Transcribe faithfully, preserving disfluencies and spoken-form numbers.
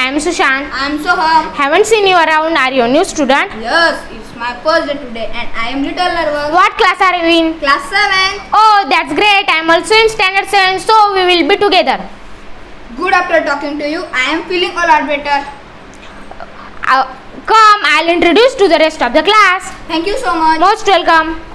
am Sushant. I am Soham. Haven't seen you around. Are you a new student? Yes, it's my first day today and I am little nervous. What class are you in? Class seven. Oh, that's great. I am also in standard seven, so we will be together. Good, after talking to you, I am feeling a lot better. Uh, come, I'll introduce to the rest of the class. Thank you so much. Most welcome.